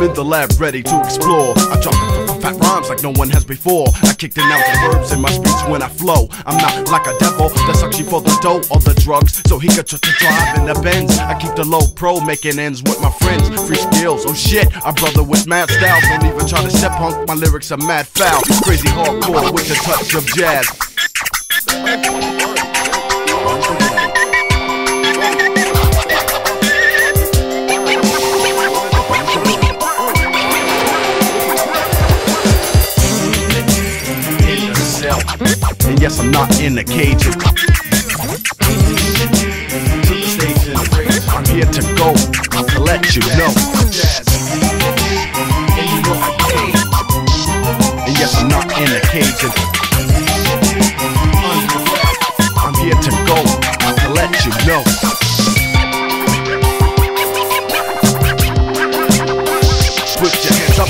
I'm in the lab ready to explore. I drop the fat rhymes like no one has before. I kick the nouns and verbs in my speech when I flow. I'm not like a devil that's actually for the dough or the drugs, so he could drive in the Benz. I keep the low pro, making ends with my friends. Free skills, oh shit, a brother with mad style. Don't even try to step punk, my lyrics are mad foul. Crazy hardcore with a touch of jazz. And yes, I'm not in the cage. I'm here to go, to let you know. And yes, I'm not in the cage. I'm here to go, to let you know. Put your hands up.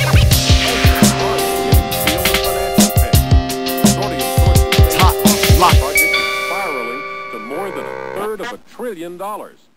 Spiraling to more than $1/3 trillion.